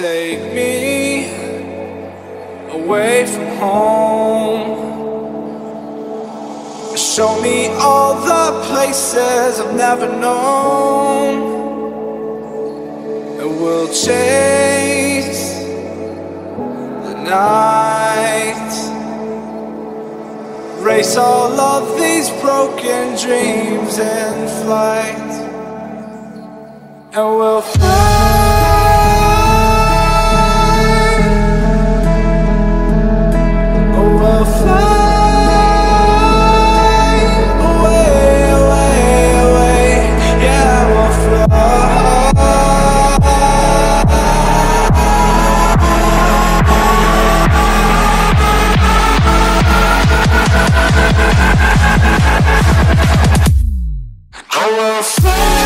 take me away from home. Show me all the places I've never known, and we'll chase the night, race all of these broken dreams in flight, and we'll fly. We'll fly away, away, away. Yeah, we'll fly. Oh, we'll fly.